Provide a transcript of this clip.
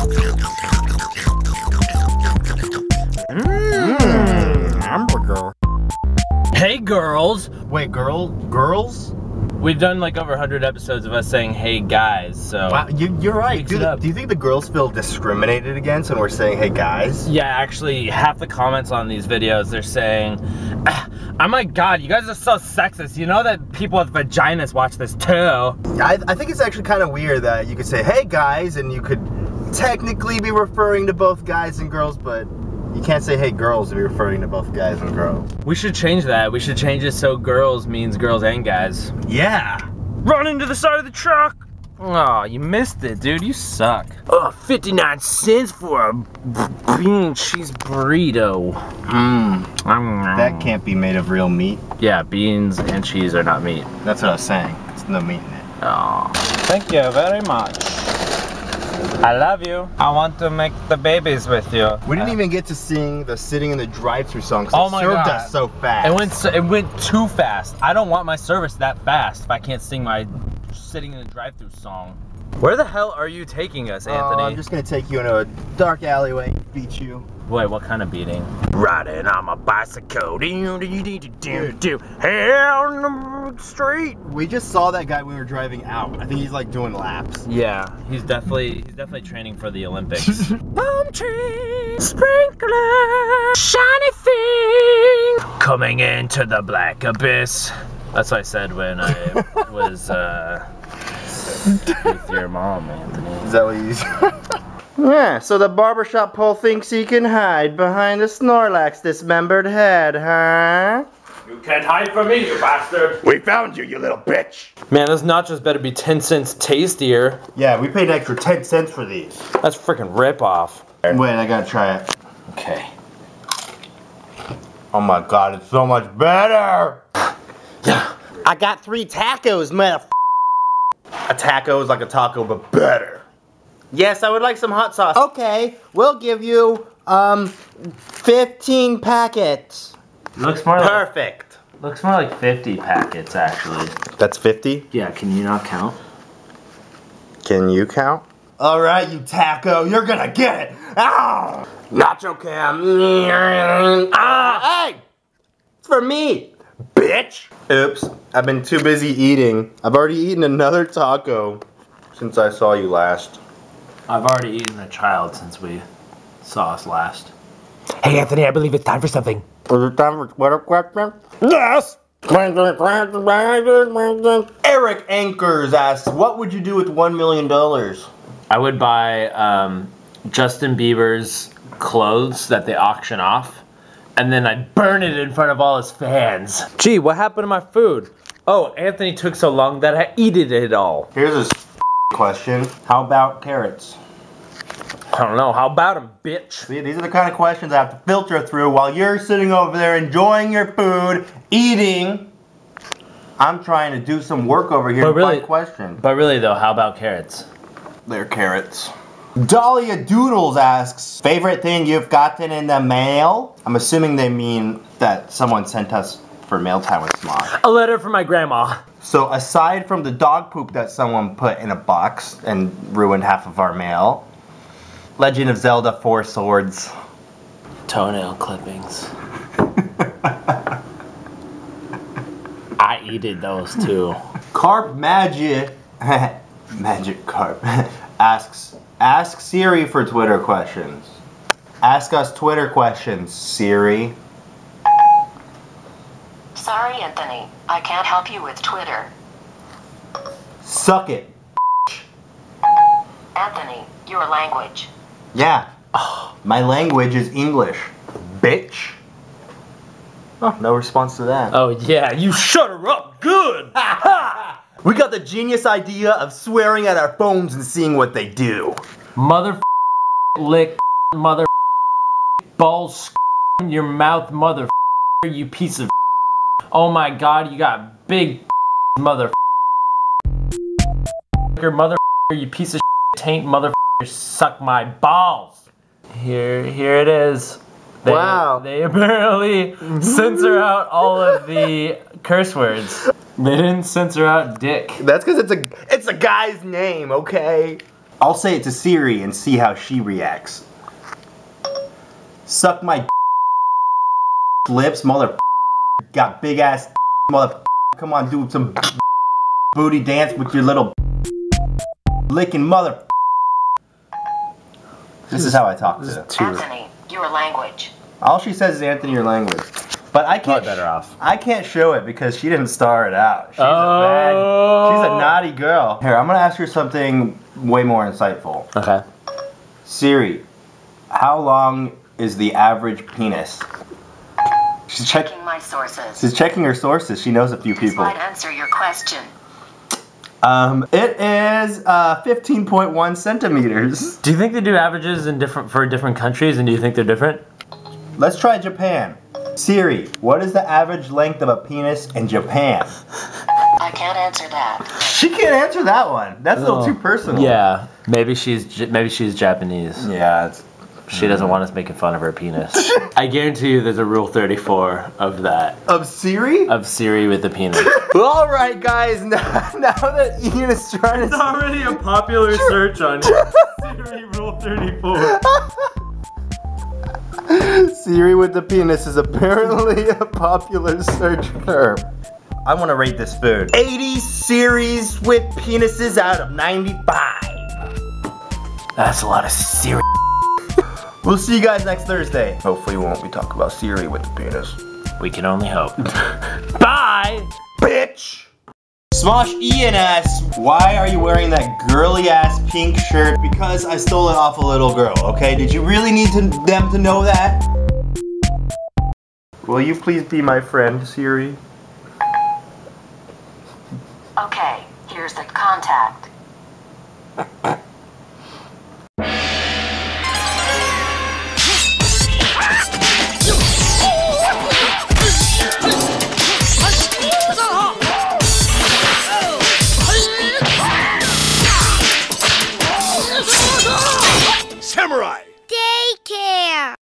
Hamburger. Hey girls. Wait, girls? We've done like over 100 episodes of us saying hey guys, so. Wow, you're right. Do you think the girls feel discriminated against when we're saying hey guys? Yeah, actually half the comments on these videos, they're saying, oh my god, you guys are so sexist. You know that people with vaginas watch this too. I think it's actually kind of weird that you could say hey guys and you could technically be referring to both guys and girls, but you can't say hey girls to be referring to both guys and girls. We should change that. We should change it so girls means girls and guys. Yeah. Run into the side of the truck. Oh, you missed it, dude. You suck. Oh, 59 cents for a bean and cheese burrito. That can't be made of real meat. Yeah, beans and cheese are not meat. That's what I was saying. There's no meat in it. Oh, thank you very much. I love you. I want to make the babies with you. We didn't even get to sing the sitting in the drive-thru song because oh my served God. us so fast. It went too fast. I don't want my service that fast if I can't sing my sitting in the drive-thru song. Where the hell are you taking us, Anthony? I'm just gonna take you into a dark alleyway, beat you. Wait, what kind of beating? Riding on my bicycle, hell in the street. We just saw that guy when we were driving out. I think he's like doing laps. Yeah, he's definitely training for the Olympics. Palm tree, sprinkler, shiny thing, coming into the black abyss. That's what I said when I was with your mom, Anthony. Is that what you said? Yeah, so the barbershop pole thinks he can hide behind the Snorlax dismembered head, huh? You can't hide from me, you bastard! We found you, you little bitch! Man, those nachos better be 10 cents tastier. Yeah, we paid an extra 10 cents for these. That's freaking rip-off. Wait, I gotta try it. Okay. Oh my god, it's so much better! Yeah. I got 3 tacos, motherf***. A taco is like a taco, but better. Yes, I would like some hot sauce. Okay, we'll give you, 15 packets. Looks more Perfect. Looks more like 50 packets, actually. That's 50? Yeah, can you not count? Can you count? Alright, you taco, you're gonna get it! Ah! Nacho cam. Ah! Hey! It's for me, bitch! Oops, I've been too busy eating. I've already eaten another taco since I saw you last. I've already eaten a child since we saw us last. Hey Anthony, I believe it's time for something. Is it time for Twitter question? Yes! Eric Anchors asks, what would you do with $1 million? I would buy Justin Bieber's clothes that they auction off, and then I'd burn it in front of all his fans. Gee, what happened to my food? Oh, Anthony took so long that I ate it all. Here's a question. How about carrots? I don't know. How about him, bitch? See, these are the kind of questions I have to filter through while you're sitting over there enjoying your food, eating. I'm trying to do some work over here to find questions. But really though, how about carrots? They're carrots. Dahlia Doodles asks, favorite thing you've gotten in the mail? I'm assuming they mean that someone sent us for mail time with Smosh. A letter from my grandma. So aside from the dog poop that someone put in a box and ruined half of our mail, Legend of Zelda 4 Swords. Toenail clippings. I eated those too. Carp Magic, Magic Carp, asks, ask Siri for Twitter questions. Ask us Twitter questions, Siri. Sorry, Anthony. I can't help you with Twitter. Suck it. Anthony, your language. Yeah. My language is English. Bitch. Oh, no response to that. Oh yeah, you shut her up good! We got the genius idea of swearing at our phones and seeing what they do. Mother lick, mother balls in your mouth, mother you piece of oh my god, you got big mother you piece of taint mother suck my balls. Here it is. Wow. They apparently censor out all of the curse words. They didn't censor out dick. That's because it's a guy's name, okay? I'll say it to Siri and see how she reacts. Suck my lips, mother. Got big ass mother. Come on, do some booty dance with your little licking mother. This is how I talk to her. Anthony, your language. All she says is Anthony, your language. But I can't. Better off. I can't show it because she didn't star it out. She's a naughty girl. Here, I'm gonna ask her something way more insightful. Okay. Siri, how long is the average penis? She's Checking my sources. She's checking her sources. She knows a few This people. might answer your question. It is 15.1 centimeters. Do you think they do averages for different countries, and do you think they're different? Let's try Japan. Siri, what is the average length of a penis in Japan? I can't answer that. She can't answer that one. That's a little too personal. Yeah, maybe she's Japanese. Yeah, it's... She doesn't want us making fun of her penis. I guarantee you there's a Rule 34 of that. Of Siri? Of Siri with a penis. Alright guys, now that Ian is trying to... It's already a popular search on Siri Rule 34. Siri with the penis is apparently a popular search term. I want to rate this food. 80 Siris with penises out of 95. That's a lot of Siri. We'll see you guys next Thursday. Hopefully we won't be talking about Siri with the penis. We can only hope. Bye! Bitch! Smosh Ian asks, why are you wearing that girly ass pink shirt? Because I stole it off a little girl, okay? Did you really need them to know that? Will you please be my friend, Siri? Okay, here's the contact. Samurai! Daycare!